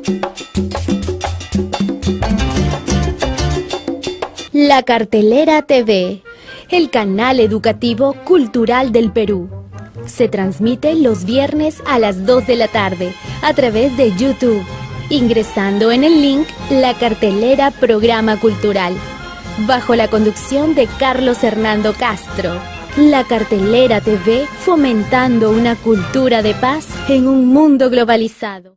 La Cartelera TV, el canal educativo cultural del Perú. Se transmite los viernes a las 2 de la tarde a través de YouTube, ingresando en el link La Cartelera Programa Cultural, bajo la conducción de Carlos Hernando Castro. La Cartelera TV, fomentando una cultura de paz en un mundo globalizado.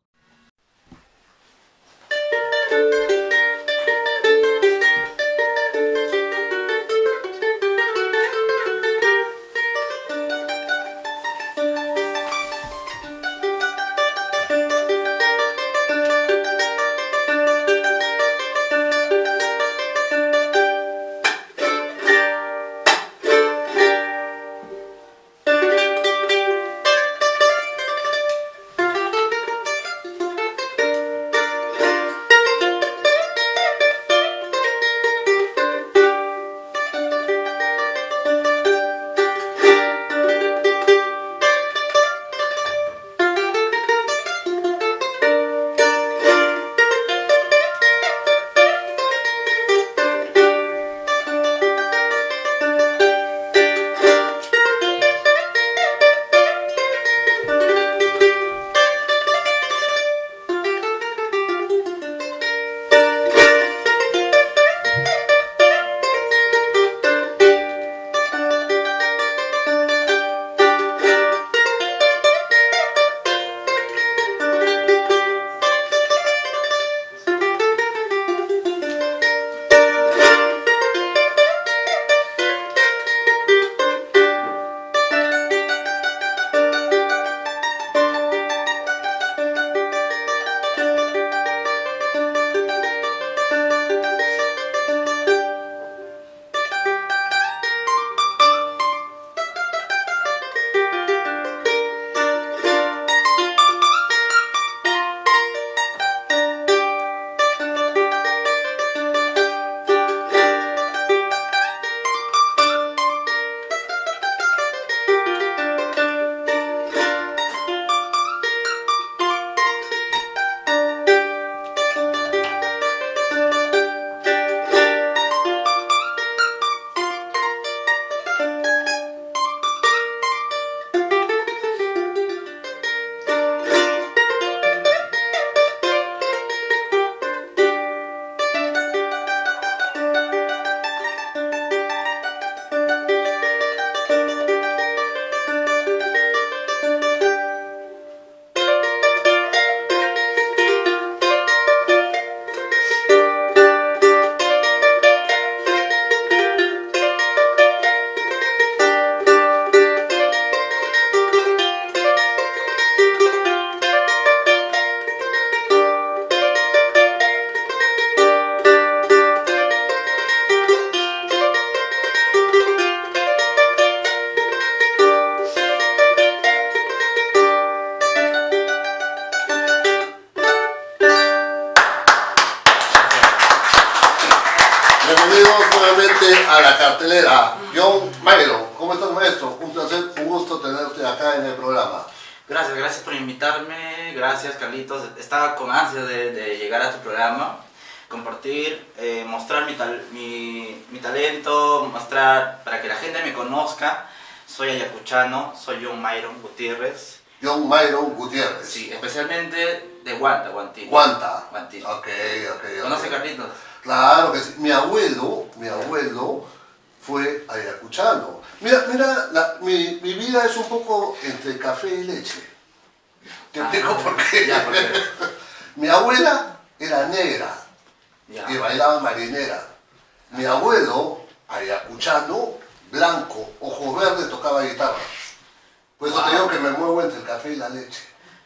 Bienvenidos nuevamente a La Cartelera. John Mayron, ¿cómo estás, maestro? Un placer, un gusto tenerte acá en el programa. Gracias por invitarme, gracias Carlitos. Estaba con ansias de llegar a tu programa, compartir, mostrar mi talento, mostrar para que la gente me conozca. Soy ayacuchano, soy John Mayron Gutiérrez. John Mayron Gutiérrez. Sí, especialmente de Guanta, Guantilla. Guanta. Guantilla. Ok. ¿Conoce Carlitos? Claro que sí. Mi abuelo fue ayacuchano. Mira, mi vida es un poco entre café y leche. Te explico por qué. Ya, ¿por qué? Mi abuela era negra y bailaba marinera. Mi abuelo, ayacuchano, blanco, ojos verdes, tocaba guitarra. Por eso te digo que me muevo entre el café y la leche.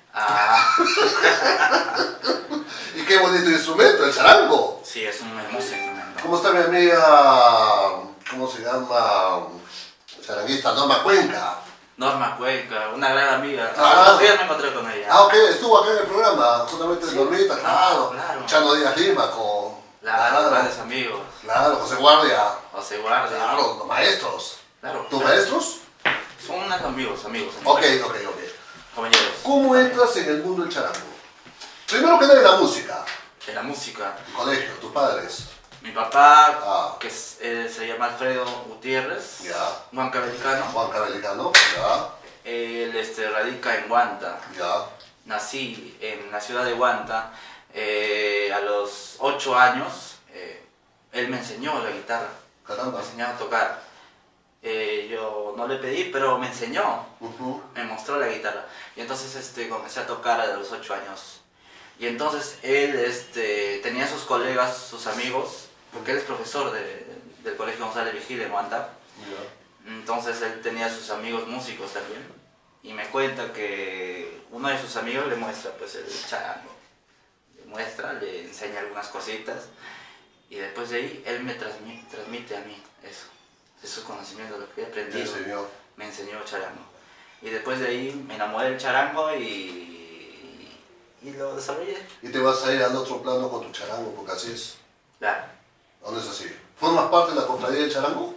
Y qué bonito instrumento, el charango. Sí, es un hermoso instrumento. ¿Cómo está mi amiga, cómo se llama, charanguista, Norma Cuenca? Norma Cuenca, una gran amiga. Ah, Hace días me encontré con ella. Ah, ok, estuvo acá en el programa, justamente Sí, Normita, claro. claro. Chano Díaz Lima con... Claro, grandes amigos. Claro, José Guardia. José Guardia. Claro, los maestros. Claro. ¿Tus maestros? Son unos amigos. Ok. Compañeros. ¿Cómo entras en el mundo del charango? Primero que nada, la música. En la música. Tu colegio, tus padres. Mi papá, Ah. que se llama Alfredo Gutiérrez, Ya. huancabelicano. Juan Cabelicano. Ya. Él radica en Huanta. Ya. Nací en la ciudad de Huanta. A los 8 años, él me enseñó la guitarra. Caramba. Me enseñó a tocar. Yo no le pedí, pero me enseñó. Ujú. Me mostró la guitarra. Y entonces comencé a tocar a los 8 años. Y entonces él tenía sus colegas, sus amigos, porque él es profesor del Colegio González Vigil en Huanta. Ya. Entonces él tenía sus amigos músicos también. Y me cuenta que uno de sus amigos le muestra pues el charango. Le enseña algunas cositas. Y después de ahí él me transmite a mí eso. Esos conocimientos, lo que he Te aprendido. enseñó. Me enseñó charango. Y después de ahí me enamoré del charango y lo desarrollé. Y te vas a ir al otro plano con tu charango, porque así es. Claro. ¿Dónde es así? ¿Formas parte de la cofradía del charango?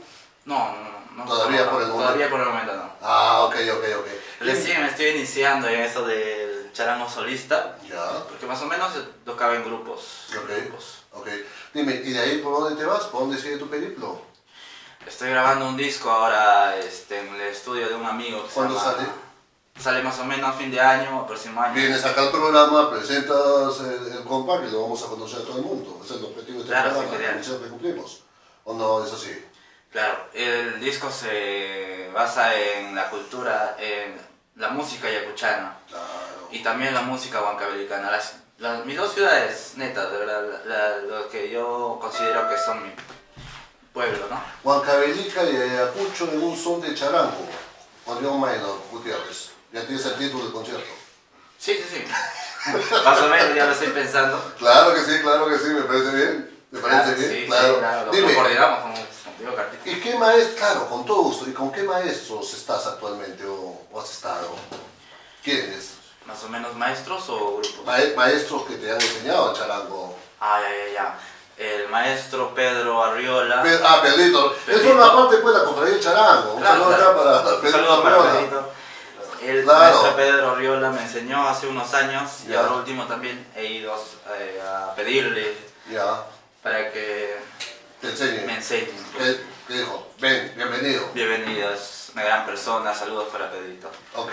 No. Todavía por el momento. Todavía por el momento no. Ah, ok. Recién me estoy iniciando en eso del charango solista. Ya. Porque más o menos tocaba en grupos. Ok. Dime, ¿y de ahí por dónde te vas? ¿Por dónde sigue tu periplo? Estoy grabando un disco ahora en el estudio de un amigo. Que ¿Cuándo se llama- sale? Sale más o menos a fin de año, próximo año. Vienes acá al programa, presentas el compa y lo vamos a conocer a todo el mundo. Ese es el objetivo de este Claro, sí, programa, genial. la misión que cumplimos. ¿O no es así? Claro, el disco se basa en la cultura, en la música yacuchana Claro. y también la música huancabelicana. Mis dos ciudades netas, de verdad, lo que yo considero que son mi pueblo, ¿no? Huancavelica y Ayacucho en un son de charango. Con León Maynor, Gutiérrez. Ya tienes el título del concierto. Sí. Más o menos, ya lo estoy pensando. Claro que sí, me parece bien. ¿Me parece bien? Sí, claro. claro, lo Dime, coordinamos contigo, Cartito. ¿y qué maestros, claro, con todo gusto, ¿y con qué maestros estás actualmente o has estado? ¿Quiénes? Más o menos maestros o grupos. Maestros que te han enseñado el charango. Ah, ya. El maestro Pedro Arriola. Pedrito. Él Pedrito. forma parte pues de la cofradía del charango. Un saludo acá para Un Pedrito saludo para Arriola. Pedrito. El Claro. maestro Pedro Arriola me enseñó hace unos años y Ya. ahora último también he ido a pedirle Ya, para que te enseñe. me enseñe. ¿Qué dijo? Ven, bienvenido. Bienvenido, es una gran persona, saludos para Pedrito. Ok.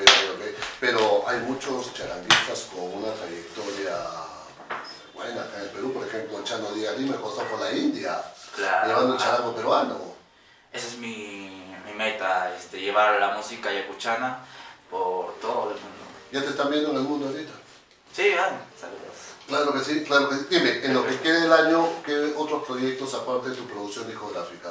Pero hay muchos charanguistas con una trayectoria buena acá en el Perú. Por ejemplo, Chano Díaz Lima costó por la India, Claro. llevando el charango peruano. Esa es mi meta, llevar la música yacuchana por todo el mundo. ¿Ya te están viendo en el mundo ahorita? Sí, saludos. Claro que sí. Dime, en lo que quede del año, ¿qué otros proyectos aparte de tu producción discográfica?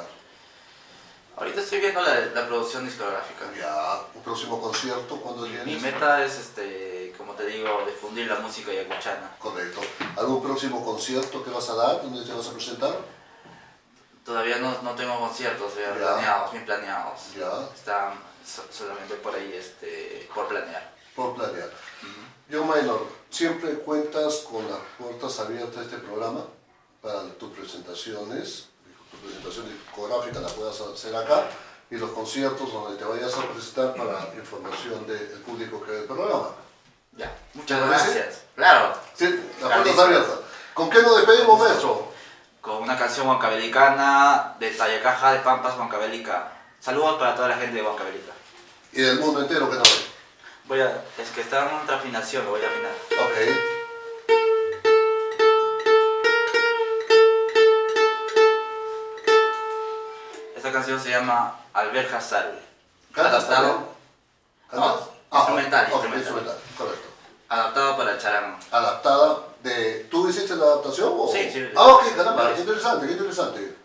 Ahorita estoy viendo la producción discográfica. Ya, un próximo concierto, ¿cuándo Mi tienes? meta es, como te digo, difundir la música yacuchana. Correcto. ¿Algún próximo concierto que vas a dar? ¿Dónde te vas a presentar? Todavía no tengo conciertos Ya. bien planeados. Ya, Están solamente por ahí, por planear. por planear. Yo, Maynor, siempre cuentas con las puertas abiertas de este programa para tus presentaciones. Tu presentación discográfica la puedas hacer acá y los conciertos donde te vayas a presentar para información del público que ve el programa. Ya, muchas ¿Te parece? gracias. Claro, Sí, las puertas Carlitos. abiertas. ¿Con qué nos despedimos, maestro? con una canción huancabelicana de Tayacaja de Pampas, Huancavelica. Saludos para toda la gente de Huancavelica. Y del mundo entero que nos ve. Es que está en otra afinación, lo voy a afinar. Ok. Esta canción se llama Alberja Sal. ¿Cantas Adaptado. también? ¿Cantas? No, instrumental, ok, instrumental. correcto. Adaptado para el charango. Adaptada de... ¿Tú hiciste la adaptación o...? Sí. Ah, ok, caramba, Vale. qué interesante.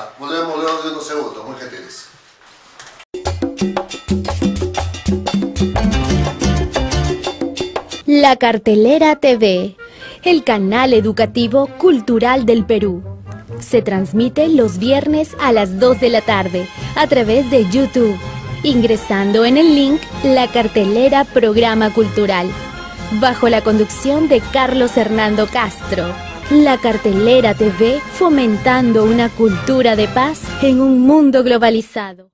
Ya, volvemos luego de unos segundos, muy gentiles. La Cartelera TV, el canal educativo cultural del Perú. Se transmite los viernes a las 2 de la tarde a través de YouTube, ingresando en el link La Cartelera Programa Cultural, bajo la conducción de Carlos Hernando Castro. La Cartelera TV, fomentando una cultura de paz en un mundo globalizado.